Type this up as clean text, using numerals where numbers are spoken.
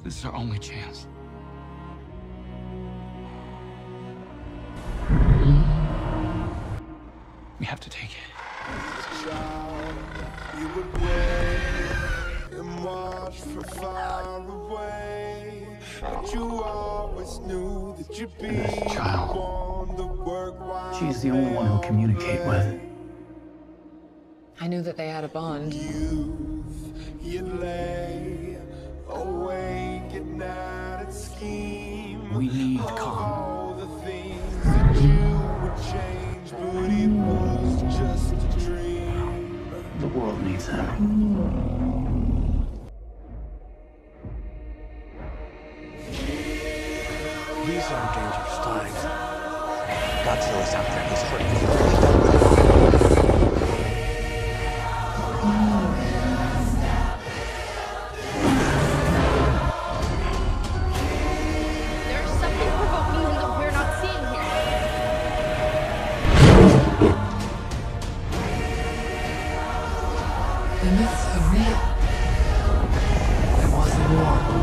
This is our only chance. We have to take it. You would wait and watch from far away, but you always knew that you'd be This child. the one to work while She's the only one who'll communicate with. I knew that they had a bond. you lay awake at night and scheme. We need calm. All the things that you would change, but it was just a dream. The world needs him. These are dangerous times. Godzilla's out there. He's hurting people. There's something provoking him that we're not seeing here. The myths are real. There was a war.